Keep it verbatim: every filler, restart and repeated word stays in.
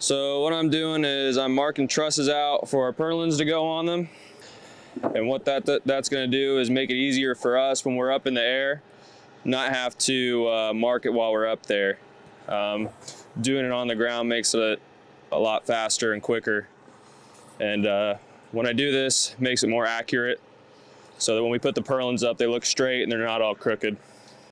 So what I'm doing is I'm marking trusses out for our purlins to go on them. And what that, that that's going to do is make it easier for us when we're up in the air, not have to uh, mark it while we're up there. Um, doing it on the ground makes it a lot faster and quicker. And uh, when I do this, it makes it more accurate so that when we put the purlins up, they look straight and they're not all crooked.